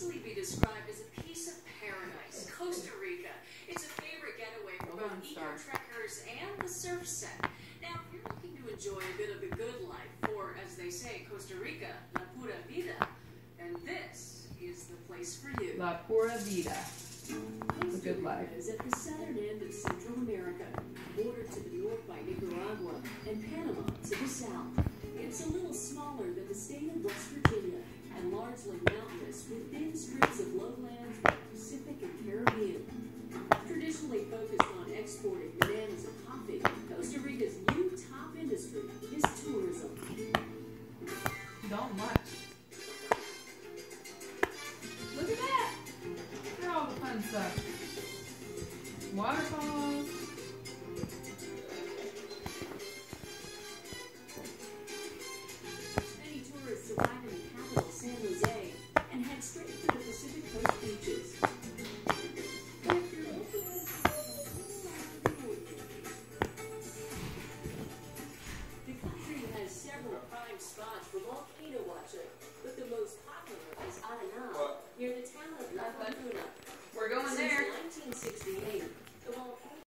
easily be described as a piece of paradise. Costa Rica. It's a favorite getaway for both eco-trekkers and the surf set. Now, if you're looking to enjoy a bit of the good life, or as they say in Costa Rica, la pura vida, then this is the place for you. La pura vida. The good life. Is at the southern end of Central America, bordered to the north by Nicaragua and Panama to the south. It's a little smaller than the state of West Virginia and largely mountainous with thin strips of lowlands in the Pacific and Caribbean. Traditionally focused on exporting bananas and coffee, Costa Rica's new top industry is tourism. Don't much. Look at that! Look at all the fun stuff. Waterfalls. Many tourists arrive in the capital, San Jose, and head straight to the Pacific Coast beaches. The country has several prime spots for volcano watching, but the most popular is Arenal, near the town of La Fortuna. We're going there. Since 1968,